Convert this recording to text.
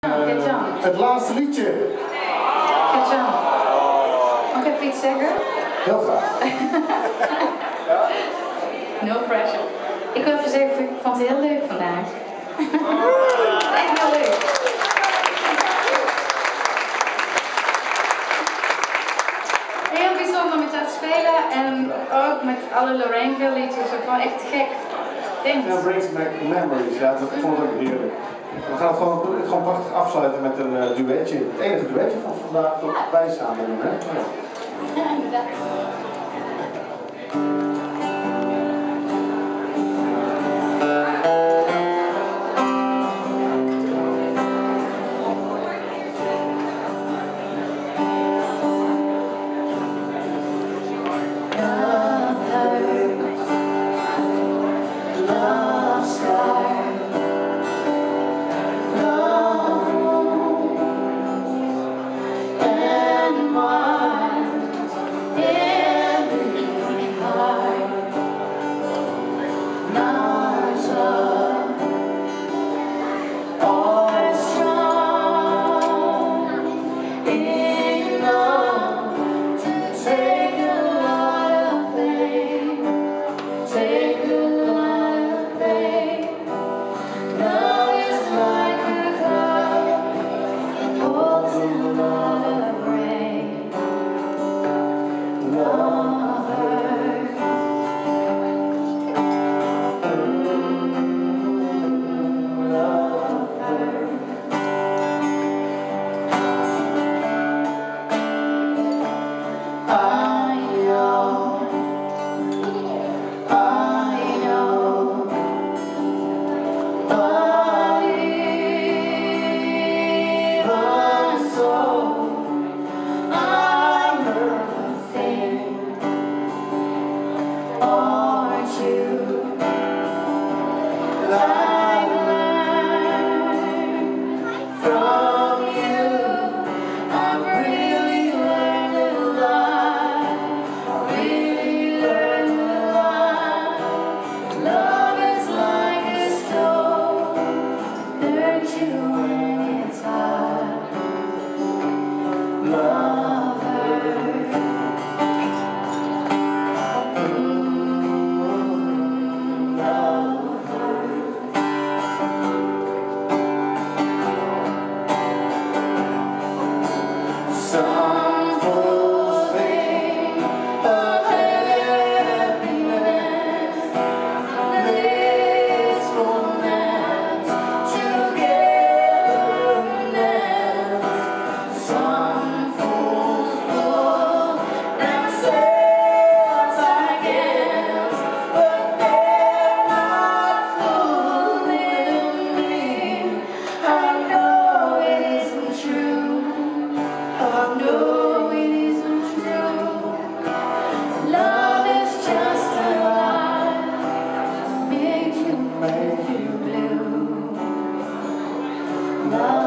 Het laatste liedje. Ketjan. Mag ik even iets zeggen? Heel graag. No pressure. Ik wil even zeggen, ik vond het heel leuk vandaag. Echt heel leuk. Heel bijzonder met jou te spelen en ook met alle Lorraineville liedjes. Ik vond het echt gek. Ja, brings back memories. Ja, dat vond ik ook heerlijk. We gaan het gewoon prachtig afsluiten met een duetje. Het enige duetje van vandaag dat wij samen doen, hè? Ja, inderdaad. Love.